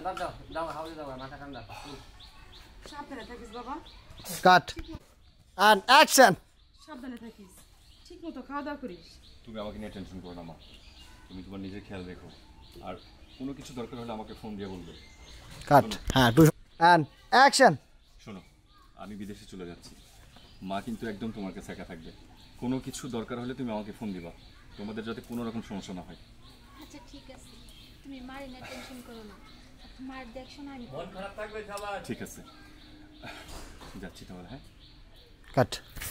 সাবধানে থাকিস বাবা। Cut and action. সাবধানে থাকিস, ঠিক মতো খাওয়া দাওয়া করিস। তুমি আমাকে নিয়ে টেনশন করো না মা, তুমি তোমার নিজের খেয়াল রেখো, আর কোনো কিছু দরকার হলে আমাকে ফোন দিয়ে বলবে। কাট হ্যাঁ টু এন্ড অ্যাকশন। শোনো, আমি বিদেশে চলে যাচ্ছি, মা কিন্তু একদম তোমার কাছে একা থাকবে। কোনো কিছু দরকার হলে তুমি আমাকে ফোন দিবা, তোমাদের যাতে কোনো রকম সমস্যা না হয়। আচ্ছা ঠিক আছে, তুমি মারি না টেনশন করো না, মার দেখছো না আমি মন খারাপ থাকবে সবার। ঠিক আছে, যাচ্ছি তাহলে। হ্যাঁ কাট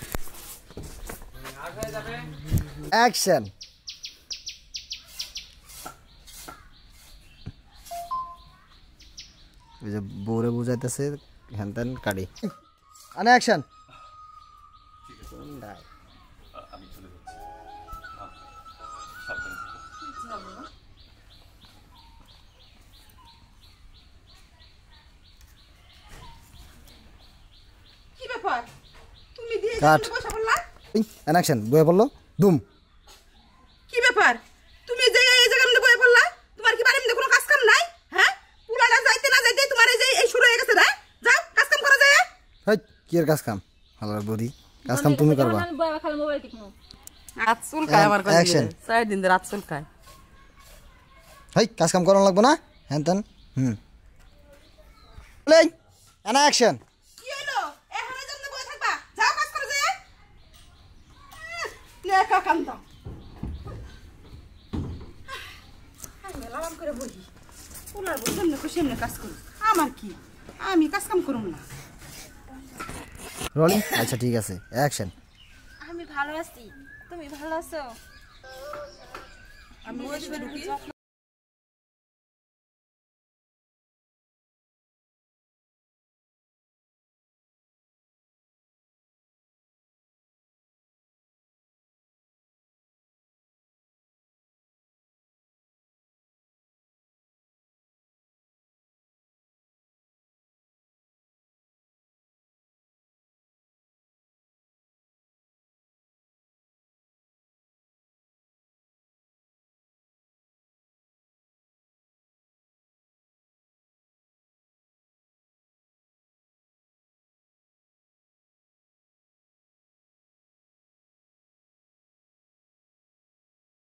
আর হয়ে যাবে অ্যাকশন। ওই যে বউরে বুঝাইতেছে হ্যান ত্যান কাটি এন্ড অ্যাকশন। আমি চলে যাচ্ছি, সাবধানে থেকো। কি ব্যাপার, তুমি দিয়ে কাট বসে বললা? And action. বয়ে বললো দুম। কি ব্যাপার, তুমি এই জায়গার মধ্যে বসে পড়লা? তোমার কি বাড়ির মধ্যে কোনো কাজ কাম নাই? হ্যাঁ, পুলাটা যাইতে না যাইতে তোমার এই শুরু হয়ে গেছে না? যাও কাজ কাম করা যায়। হাই কি এর কাজ কাম হালার বডি, কাজ কাম তুমি করবা। আমি বয়া খালি মোবাইল টিপমু। রাত চুলকায় আমার কাছে, Action. 4 দিন ধরে রাত চুলকায়। হাই কাজ কাম করানো লাগবে না হ্যান ত্যান। Play and action. কি হলো, এখানে জন্য বসে থাকবা? যাও কাজ করে যায়। নে কাকাম দাও। আমি লাগাম করে বসি, পুলার বসে এমনি খুশি এমনি কাজ করি। আমার কি, আমি কাজ কাম করব না। রোলিং। আচ্ছা ঠিক আছে অ্যাকশন। আমি ভালো আছি, তুমি ভালো আছো? আমি ওই ঢুকি,